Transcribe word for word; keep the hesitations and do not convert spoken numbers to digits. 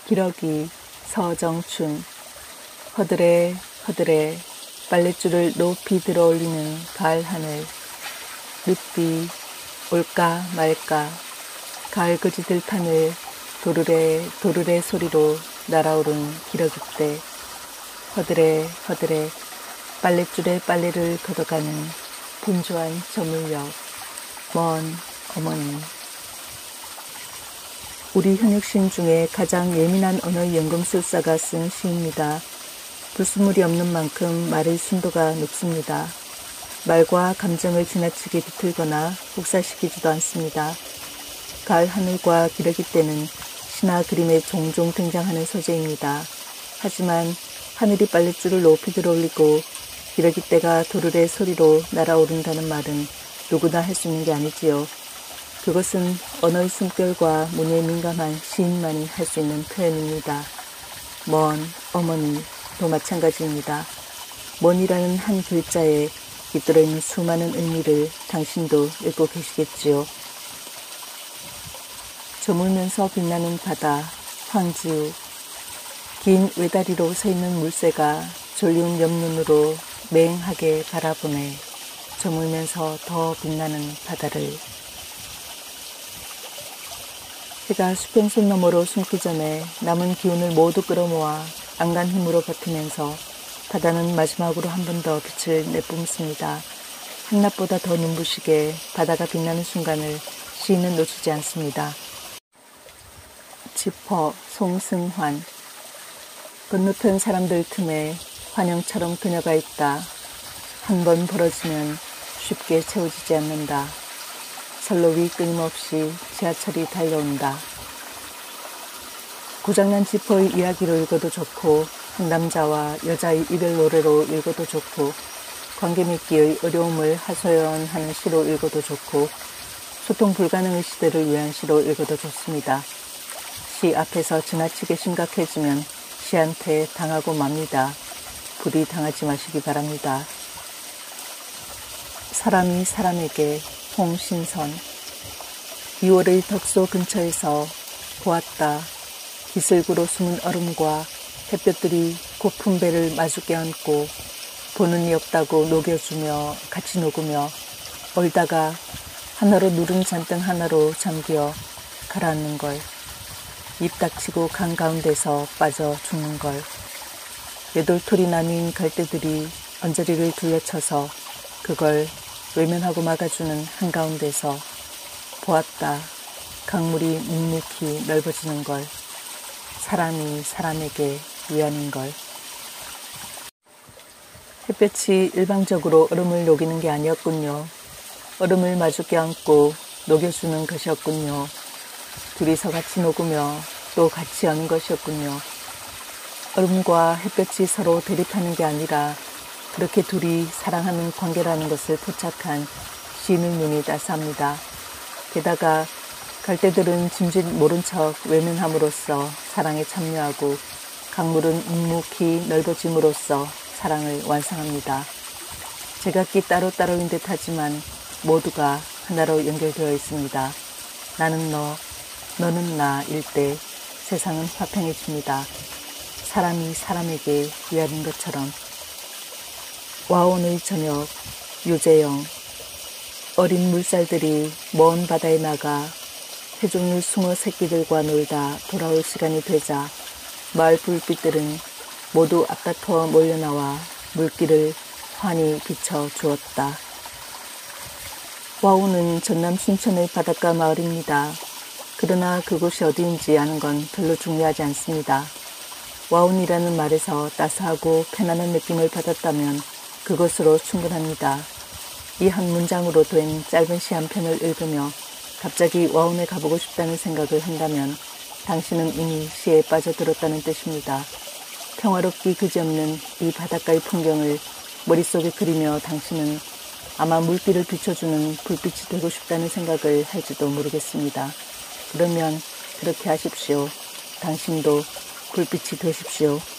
기러기, 서정춘. 허들에 허들에 빨랫줄을 높이 들어올리는 가을 하늘. 늦비 올까 말까. 가을 거지 들판을 도르래 도르래 소리로 날아오른 기러기떼. 허들에 허들에 빨랫줄에 빨래를 걷어가는 분주한 저물녘. 먼 어머니. 우리 현역시인 중에 가장 예민한 언어 연금술사가 쓴 시입니다. 불순물이 없는 만큼 말의 순도가 높습니다. 말과 감정을 지나치게 비틀거나 혹사시키지도 않습니다. 가을 하늘과 기러기떼는 시나 그림에 종종 등장하는 소재입니다. 하지만 하늘이 빨랫줄을 높이 들어올리고 기러기떼가 도르래 소리로 날아오른다는 말은 누구나 할 수 있는 게 아니지요. 그것은 언어의 숨결과 문에 민감한 시인만이 할 수 있는 표현입니다. 먼 어머니도 마찬가지입니다. 먼이라는 한 글자에 깃들어 있는 수많은 의미를 당신도 읽고 계시겠지요. 저물면서 빛나는 바다, 황지우. 긴 외다리로 서 있는 물새가 졸리운 옆눈으로 맹하게 바라보네. 저물면서 더 빛나는 바다를. 해가 수평선 너머로 숨기 전에 남은 기운을 모두 끌어모아 안간 힘으로 버티면서 바다는 마지막으로 한 번 더 빛을 내뿜습니다. 한낮보다 더 눈부시게 바다가 빛나는 순간을 시인은 놓치지 않습니다. 지퍼 송승환. 건너편 사람들 틈에 환영처럼 그녀가 있다. 한 번 벌어지면 쉽게 채워지지 않는다. 선로 위 끊임없이 지하철이 달려온다. 고장난 지퍼의 이야기로 읽어도 좋고 한 남자와 여자의 이별 노래로 읽어도 좋고 관계 맺기의 어려움을 하소연하는 시로 읽어도 좋고 소통 불가능의 시대를 위한 시로 읽어도 좋습니다. 시 앞에서 지나치게 심각해지면 시한테 당하고 맙니다. 부디 당하지 마시기 바랍니다. 사람이 사람에게. 홍신선. 이월의 덕소 근처에서 보았다. 기슭으로 숨은 얼음과 햇볕들이 고픈 배를 마주게 안고 보는 이 없다고 녹여주며 같이 녹으며 얼다가 하나로 누른 잔등 하나로 잠겨 가라앉는 걸. 입 닥치고 강 가운데서 빠져 죽는 걸. 여덟톨이 나뉜 갈대들이 언저리를 둘러쳐서 그걸 외면하고 막아주는 한가운데서 보았다. 강물이 묵묵히 넓어지는 걸. 사람이 사람에게 위안인 걸. 햇볕이 일방적으로 얼음을 녹이는 게 아니었군요. 얼음을 마주 껴안고 녹여주는 것이었군요. 둘이서 같이 녹으며 또 같이 여는 것이었군요. 얼음과 햇볕이 서로 대립하는 게 아니라 그렇게 둘이 사랑하는 관계라는 것을 포착한 시인의 눈이 따스합니다. 게다가 갈대들은 짐짓 모른 척 외면함으로써 사랑에 참여하고 강물은 묵묵히 넓어짐으로써 사랑을 완성합니다. 제각기 따로따로인 듯 하지만 모두가 하나로 연결되어 있습니다. 나는 너, 너는 나일 때 세상은 화평해집니다. 사람이 사람에게 위안인 것처럼. 와온의 저녁. 유재영. 어린 물살들이 먼 바다에 나가 해종류 숭어 새끼들과 놀다 돌아올 시간이 되자 마을 불빛들은 모두 앞다퉈 몰려나와 물길을 환히 비춰 주었다. 와온은 전남 순천의 바닷가 마을입니다. 그러나 그곳이 어디인지 아는 건 별로 중요하지 않습니다. 와온이라는 말에서 따스하고 편안한 느낌을 받았다면 그것으로 충분합니다. 이 한 문장으로 된 짧은 시 한 편을 읽으며 갑자기 와온에 가보고 싶다는 생각을 한다면 당신은 이미 시에 빠져들었다는 뜻입니다. 평화롭기 그지없는 이 바닷가의 풍경을 머릿속에 그리며 당신은 아마 물길을 비춰주는 불빛이 되고 싶다는 생각을 할지도 모르겠습니다. 그러면 그렇게 하십시오. 당신도 불빛이 되십시오.